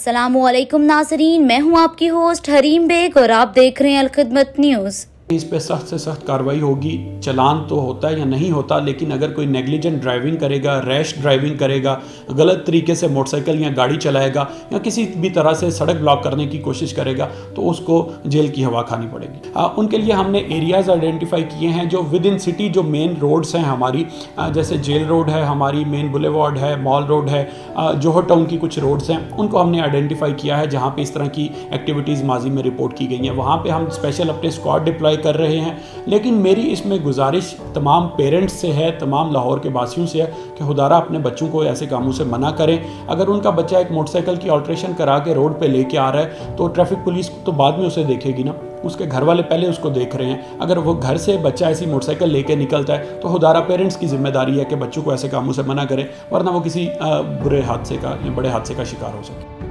अस्सलामुअलैकुम नाज़रीन, मैं हूं आपकी होस्ट हरीम बेग और आप देख रहे हैं अलखिदमत न्यूज़। इस पे सख्त से सख्त कार्रवाई होगी। चालान तो होता है या नहीं होता, लेकिन अगर कोई नेग्लिजेंट ड्राइविंग करेगा, रैश ड्राइविंग करेगा, गलत तरीके से मोटरसाइकिल या गाड़ी चलाएगा या किसी भी तरह से सड़क ब्लॉक करने की कोशिश करेगा तो उसको जेल की हवा खानी पड़ेगी। उनके लिए हमने एरियाज़ आइडेंटिफाई किए हैं जो विद इन सिटी जो मेन रोड्स हैं हमारी, जैसे जेल रोड है, हमारी मेन बुलेवार्ड है, मॉल रोड है, जोहर टाउन की कुछ रोड्स हैं, उनको हमने आइडेंटिफाई किया है जहाँ पे इस तरह की एक्टिविटीज़ माजी में रिपोर्ट की गई हैं। वहाँ पे हम स्पेशल अपने स्क्वाड डिप्लॉय कर रहे हैं। लेकिन मेरी इसमें गुजारिश तमाम पेरेंट्स से है, तमाम लाहौर के वासियों से है कि खुदारा अपने बच्चों को ऐसे कामों से मना करें। अगर उनका बच्चा एक मोटरसाइकिल की ऑल्ट्रेशन करा के रोड पे लेके आ रहा है तो ट्रैफिक पुलिस तो बाद में उसे देखेगी ना, उसके घर वाले पहले उसको देख रहे हैं। अगर वो घर से बच्चा ऐसी मोटरसाइकिल लेके निकलता है तो खुदारा पेरेंट्स की जिम्मेदारी है कि बच्चों को ऐसे कामों से मना करें, वरना वो किसी बुरे हादसे का या बड़े हादसे का शिकार हो सके।